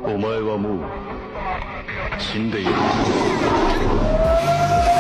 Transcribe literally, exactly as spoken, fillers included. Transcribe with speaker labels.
Speaker 1: お前はもう死んでいる。